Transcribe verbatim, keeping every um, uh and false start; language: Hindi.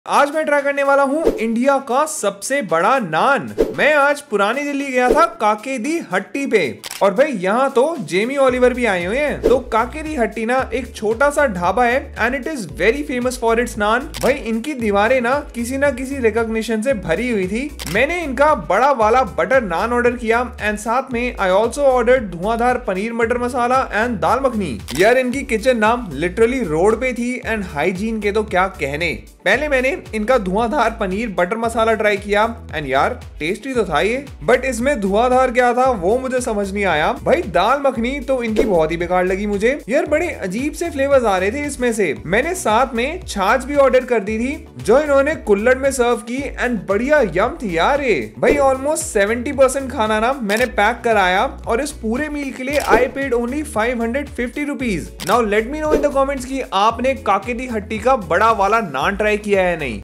आज मैं ट्राई करने वाला हूँ इंडिया का सबसे बड़ा नान। मैं आज पुरानी दिल्ली गया था काके दी हट्टी पे, और भाई यहाँ तो जेमी ओलिवर भी आए हुए हैं। तो काके दी हट्टी ना एक छोटा सा ढाबा है and it is very famous for its naan. भाई इनकी दीवारें ना किसी ना किसी रिकॉग्निशन से भरी हुई थी। मैंने इनका बड़ा वाला बटर नान ऑर्डर किया एंड साथ में आई ऑल्सो ऑर्डर धुआंधार पनीर मटर मसाला एंड दाल मखनी। यार इनकी किचन नाम लिटरली रोड पे थी एंड हाइजीन के तो क्या कहने। पहले मैंने इनका धुआंधार पनीर बटर मसाला ट्राई किया एंड यार टेस्टी तो था ये, बट इसमें धुआंधार क्या था वो मुझे समझ नहीं आया। भाई दाल मखनी तो इनकी बहुत ही बेकार लगी मुझे। यार बड़े अजीब से फ्लेवर्स आ रहे थे इसमें से। मैंने साथ में छाछ भी ऑर्डर कर दी थी जो इन्होंने कुल्हड़ में सर्व की एंड बढ़िया यम थी यार ये। भाई ऑलमोस्ट सेवेंटी परसेंट खाना ना मैंने पैक कराया और इस पूरे मील के लिए I paid only five hundred fifty rupees. Now let me know in the comments कि आपने काके दी हट्टी का बड़ा वाला नान ट्राई किया है।